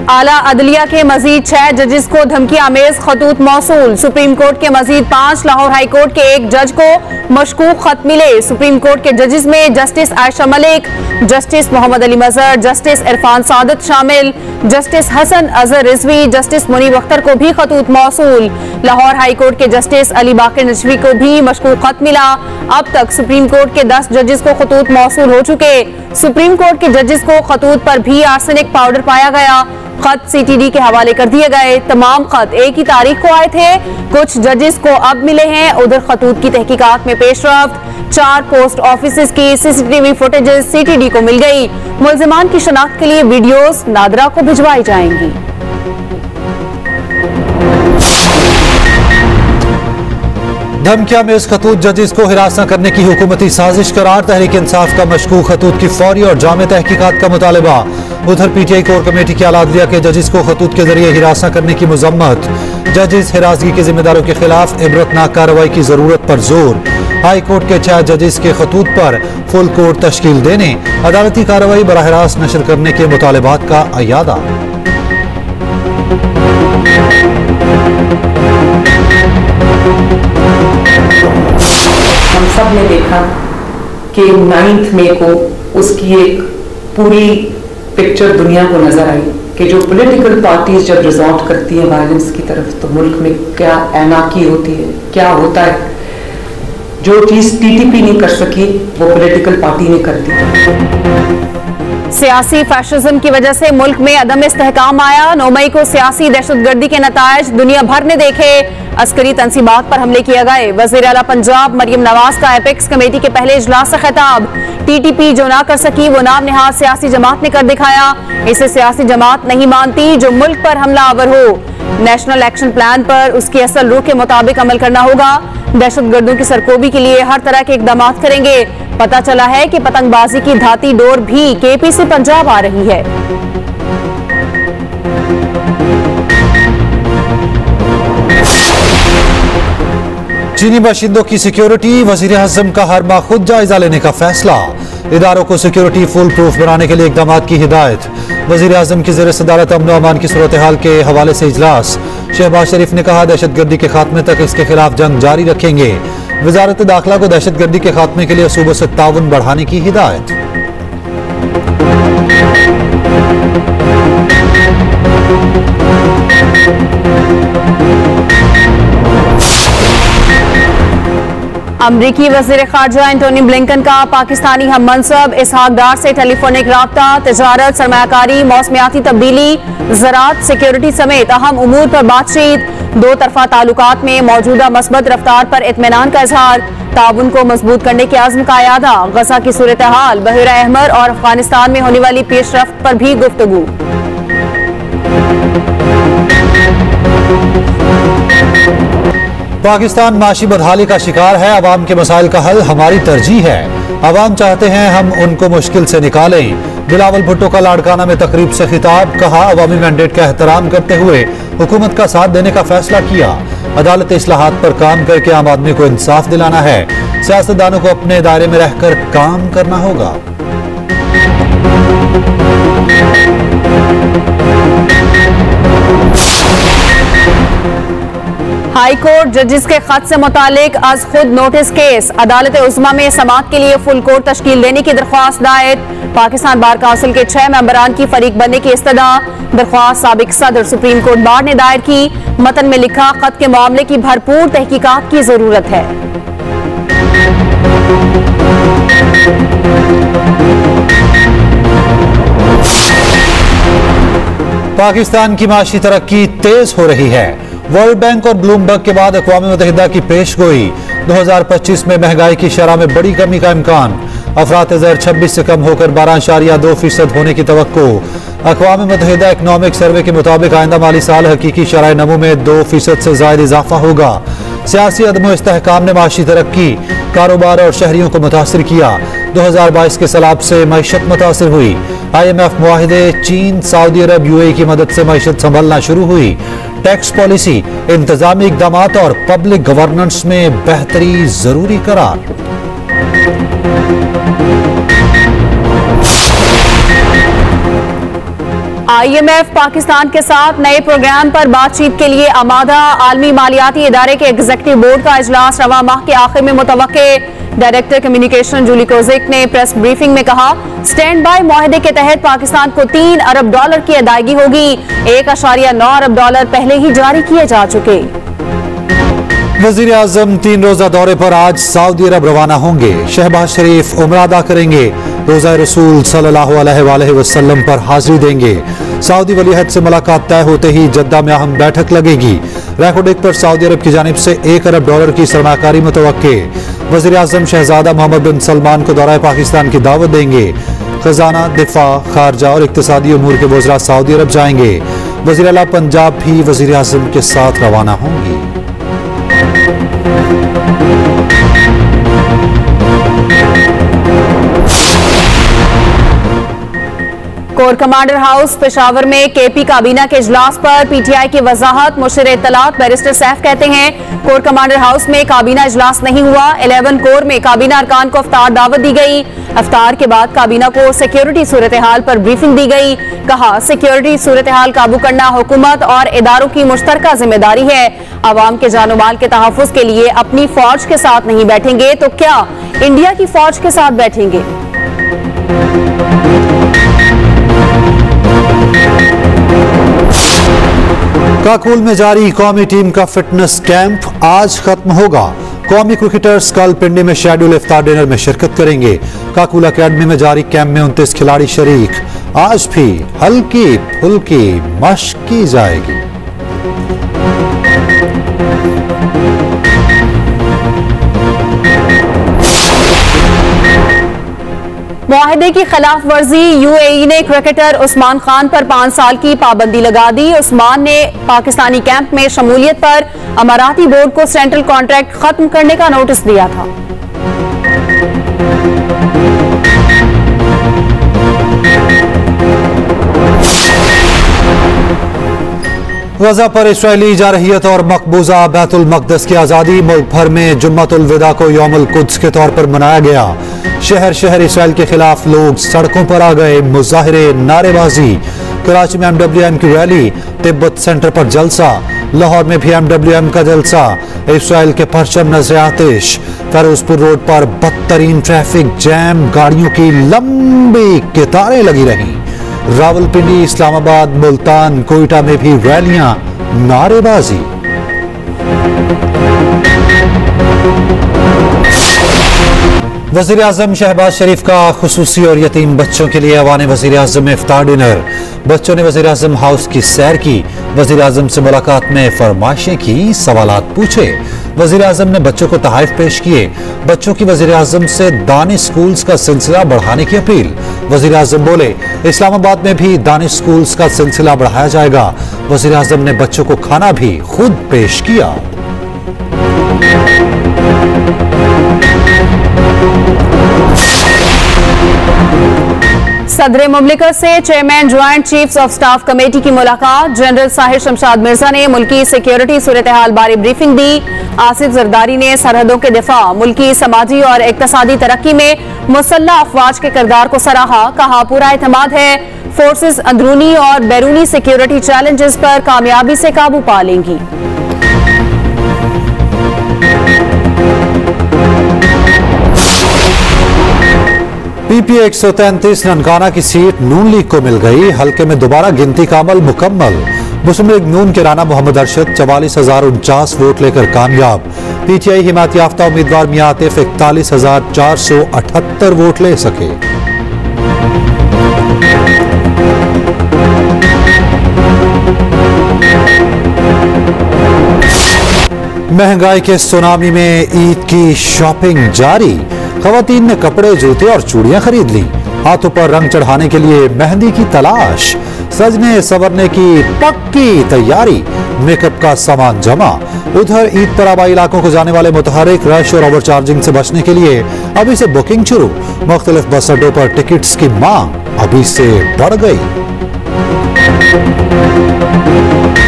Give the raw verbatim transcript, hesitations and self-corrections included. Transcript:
आला अदलिया के मजीद छह जजेस को धमकी आमेज खतूत मौसूल। सुप्रीम कोर्ट के मजीद पांच, लाहौर हाई कोर्ट के एक जज को मशकूक खत मिले। सुप्रीम कोर्ट के जजेस में justice Ayesha Malik, justice Mohammad Ali Mazhar, justice Irfan Saadat शामिल। जस्टिस हसन अजहर रिजवी, जस्टिस मुनीब अख्तर को भी खतूत मौसूल। लाहौर हाई कोर्ट के जस्टिस अली बाकर नजवी को भी मशकूक खत मिला। अब तक सुप्रीम कोर्ट के दस जजेस को खतूत मौसूल हो चुके। सुप्रीम कोर्ट के जजेस को खतूत पर भी आर्सेनिक पाउडर पाया गया। खत सीटीडी के हवाले कर दिए गए। तमाम खत एक ही तारीख को आए थे। कुछ जजेस को अब मिले हैं। उधर खतूत की तहकीकात में पेशरफ्त। चार पोस्ट ऑफिस की सीसीटीवी फुटेजेस सीटीडी को मिल गई। मुल्जिमान की शनाख्त के लिए वीडियोस नादरा को भिजवाई जाएंगी। धमकिया में इस खतूत जजेस को हिरासत करने की हुकूमती साजिश करार। तहरीक इंसाफ का मशकूक खतूत की फौरी और जामे तहकीकात का मुतालबा। उधर पीटीआई कोर कमेटी के आला अदलिया के जजेस को खतूत के जरिए हिरासत करने की मजम्मत। जजेस हिरासगी के जिम्मेदारों के खिलाफ इबरतनाक कार्रवाई की जरूरत पर जोर। हाई कोर्ट के छह जजेस के खतूत पर फुल कोर्ट तश्कील देने, अदालती कार्रवाई बराह रास्त नशर करने के मुतालबात का अयादा। हम सब ने देखा कि नाइन्थ मई को उसकी एक पूरी पिक्चर दुनिया को नजर आई कि जो पॉलिटिकल पार्टीज जब रिजॉर्ट करती हैं वायलेंस की तरफ तो मुल्क में क्या एनार्की होती है, क्या होता है। जो चीज टीटीपी नहीं कर सकी वो पॉलिटिकल पार्टी ने कर दी। सियासी फैशिज्म की वजह से मुल्क में अदम इस्तेहकाम आया। नौ मई को सियासी दहशतगर्दी के नतायज दुनिया भर ने देखे। अस्करी तंसीबात पर हमले किए गए। वज़ीर आला पंजाब मरियम नवाज का एपेक्स कमेटी के पहले इजलास से खिताब। टीटीपी जो ना कर सकी वो नाम निहाद सियासी जमात ने कर दिखाया। इसे सियासी जमात नहीं मानती जो मुल्क पर हमला आवर हो। नेशनल एक्शन प्लान पर उसकी असल रूह के मुताबिक अमल करना होगा। दहशतगर्दों की सरकोबी के लिए हर तरह के इकदाम करेंगे। पता चला है कि पतंगबाजी की धाती डोर भी केपी से पंजाब आ रही है। चीनी बाशिंदों की सिक्योरिटी, वजीर आजम का हर माह खुद जायजा लेने का फैसला। इदारों को सिक्योरिटी फुल प्रूफ बनाने के लिए इकदाम की हिदायत। वजीर आजम की ज़ेर सदारत अमन अमान की सूरत हाल के हवाले से इजलास। शहबाज शरीफ ने कहा दहशतगर्दी के खात्मे तक इसके खिलाफ जंग जारी रखेंगे। वजारत दाखिला को दहशतगर्दी के खात्मे के लिए सूबों से ताउन बढ़ाने की हिदायत। अमरीकी वज़ीर ख़ारजा एंटोनी ब्लिंकन का पाकिस्तानी हम मनसब इसहाक डार से टेलीफोनिक राब्ता। तजारत, सरमायाकारी, मौसमियाती तब्दीली, ज़राअत, सिक्योरिटी समेत अहम उमूर पर बातचीत। दो तरफा ताल्लुकात में मौजूदा मस्बत रफ्तार पर इत्मीनान का इजहार। ताउन को मजबूत करने के आज़म का अयादा। गजा की सूरत हाल, बहरा अहमर और अफगानिस्तान में होने वाली पेशरफ्त पर भी गुफ्तगू। पाकिस्तान माशी बदहाली का शिकार है। अवाम के मसाइल का हल हमारी तरजीह है। अवाम चाहते हैं हम उनको मुश्किल से निकालें। बिलावल भुट्टो का लाड़काना में तकरीब से खिताब। कहा अवामी मैंडेट का एहतराम करते हुए हुकूमत का साथ देने का फैसला किया। अदालत इस्लाहात पर काम करके आम आदमी को इंसाफ दिलाना है। सियासतदानों को अपने दायरे में रहकर काम करना होगा। हाई कोर्ट जजेस के खत से मुतालिक आज खुद नोटिस केस। अदालत उज़्मा में समाअत के लिए फुल कोर्ट तश्कील देने की दरख्वास्त दायर। पाकिस्तान बार काउंसिल के छह मेंबरान की फरीक बनने की इस्तदा। दरख्वास्त साबिक सदर सुप्रीम कोर्ट बार ने दायर की। मतन में लिखा खत के मामले की भरपूर तहकीकात की जरूरत है। पाकिस्तान की माशी तरक्की तेज हो रही है। वर्ल्ड बैंक और ब्लूमबर्ग के बाद अक़वाम मुत्तहिदा की पेशगोई। दो हजार पच्चीस में महंगाई की शरह में बड़ी कमी का इम्कान। अफरात ज़र छब्बीस से कम होकर बारह अशारिया दो फीसद होने की तवक्को। अक़वाम मुत्तहिदा इकनॉमिक सर्वे के मुताबिक आइंदा माली साल हकीकी शरह नमू में दो फीसद से ज़ायद इजाफा होगा। सियासी अदम इस्तेहकाम ने माशी तरक्की, कारोबार और शहरियों को मुतासर किया। दो हजार बाईस के सैलाब से मईशत मुतासर हुई। आई एम एफ मुआहिदे, चीन, सऊदी अरब, यूएई की मदद से मईशत संभलना शुरू हुई। टैक्स पॉलिसी, इंतजामी इकदाम और पब्लिक गवर्नेंस में बेहतरी जरूरी करार। आईएमएफ पाकिस्तान के साथ नए प्रोग्राम पर बातचीत के लिए आमादा। आलमी मालियाती इदारे के एग्जीक्यूटिव बोर्ड का इजलास रवा माह के आखिर में मुतवक्के। डायरेक्टर कम्युनिकेशन जूली कोजिक ने प्रेस ब्रीफिंग में कहा, स्टैंड बाय मुआहदे के तहत पाकिस्तान को तीन अरब डॉलर की अदायगी होगी। एक अशारिया नौ अरब डॉलर पहले ही जारी किए जा चुके। वजीर आजम तीन रोजा दौरे पर आज सऊदी अरब रवाना होंगे। शहबाज शरीफ उम्रा अदा करेंगे। रोज़ा रसूल सल्लल्लाहु अलैहि वसल्लम पर हाजिरी देंगे। सऊदी वलीअहद से मुलाकात तय होते ही जद्दा में अहम बैठक लगेगी। रेकोडेक पर सऊदी अरब की जानिब से एक अरब डॉलर की सरमाकारी मुतवक्के। वजीर आजम शहजादा मोहम्मद बिन सलमान को दौरा पाकिस्तान की दावत देंगे। खजाना, दिफा, खारजा और इक्तिसादी उमूर के वज़रा सऊदी अरब जाएंगे। वज़ीर आला पंजाब भी वजीर आजम के साथ रवाना होंगी। कोर कमांडर हाउस पेशावर में केपी काबीना के इजलास पर पीटीआई की वजाहत। मुशीर इत्तलात बैरिस्टर सैफ कहते हैं, कोर कमांडर हाउस में काबीना इजलास नहीं हुआ। इलेवन कोर में काबीना अरकान को अफ्तार दावत दी गई। अफ्तार के बाद काबीना को सिक्योरिटी सूरत हाल पर ब्रीफिंग दी गई। कहा, सिक्योरिटी सूरत हाल काबू करना हुकूमत और इदारों की मुश्तरका जिम्मेदारी है। अवाम के जानो माल के तहफ़्फ़ुज़ के लिए अपनी फौज के साथ नहीं बैठेंगे तो क्या इंडिया की फौज के साथ बैठेंगे। काकुल में जारी कौमी टीम का फिटनेस कैंप आज खत्म होगा। कौमी क्रिकेटर्स कल पिंडी में शेड्यूल इफ्तार डिनर में शिरकत करेंगे। काकुल अकेडमी में जारी कैंप में उनतीस खिलाड़ी शरीक। आज भी हल्की फुल्की मश्क की जाएगी। मुआहदे की खिलाफ वर्जी। यूएई ने क्रिकेटर उस्मान खान पर पांच साल की पाबंदी लगा दी। उस्मान ने पाकिस्तानी कैंप में शमूलियत पर अमाराती बोर्ड को सेंट्रल कॉन्ट्रैक्ट खत्म करने का नोटिस दिया था। गजा पर इस्राएली जारहियत और मकबूजा बैतुल मक़दस की आज़ादी। मुल्क भर में जुम्मतुल विदा को यौमुल कुद्स के तौर पर मनाया गया। शहर शहर इसराइल के खिलाफ लोग सड़कों पर आ गए। मुजाहिरे, नारेबाजी। कराची में एम डब्ल्यू एम की रैली। तिब्बत सेंटर पर जलसा। लाहौर में भी एम डब्ल्यू एम का जलसा। इसराइल के परचम नजर आतिश। फिरोजपुर रोड पर बदतरीन ट्रैफिक जैम, गाड़ियों की लंबी कतारें लगी रहीं। रावलपिंडी, इस्लामाबाद, मुल्तान, कोयटा में भी रैलियां, नारेबाजी। वज़ीर आज़म शहबाज शरीफ का खुसूसी और यतीम बच्चों के लिए अवान वज़ीर आज़म में इफ्तार डिनर। बच्चों ने वज़ीर आज़म हाउस की सैर की। वज़ीर आज़म से मुलाकात में फरमाइशें की, सवालात पूछे। वज़ीर आज़म ने बच्चों को तोहफे पेश किए। बच्चों की वज़ीर आज़म से दानिश स्कूल्स का सिलसिला बढ़ाने की अपील। वज़ीर आज़म बोले, इस्लामाबाद में भी दानिश स्कूल्स का सिलसिला बढ़ाया जाएगा। वज़ीर आज़म ने बच्चों को खाना भी खुद पेश किया। सदर मुमलिकत से chairman joint chiefs of staff committee की मुलाकात। जनरल साहिर शमशाद मिर्जा ने मुल्की सिक्योरिटी सूरत हाल बारे ब्रीफिंग दी। आसिफ जरदारी ने सरहदों के दिफा, मुल्की समाजी और इक्तसादी तरक्की में मुसल्लह अफवाज के किरदार को सराहा। कहा, पूरा एतमाद है फोर्सेस अंदरूनी और बैरूनी सिक्योरिटी चैलेंजेस पर कामयाबी से काबू पा लेंगी। पीपी एक सौ तैंतीस ननकाना की सीट नून लीग को मिल गई। हल्के में दोबारा गिनती का अमल मुकम्मल। मुस्लिम लीग नून के राना मोहम्मद अरशद चवालीस हजार उनचास वोट लेकर कामयाब। पीटीआई हिमायत याफ्ता उम्मीदवार मियां आतिफ इकतालीस हजार चार सौ अठहत्तर वोट ले सके। महंगाई के सुनामी में ईद की शॉपिंग जारी। खवातीन ने कपड़े, जूते और चूड़ियां खरीद ली। हाथों पर रंग चढ़ाने के लिए मेहंदी की तलाश। सजने संवरने की पक्की तैयारी। मेकअप का सामान जमा। उधर ईद पर आबाई इलाकों को जाने वाले मुतहरिक रश और ओवरचार्जिंग से बचने के लिए अभी से बुकिंग शुरू। मुख्तलिफ बस अड्डों पर टिकट्स की मांग अभी से बढ़ गई।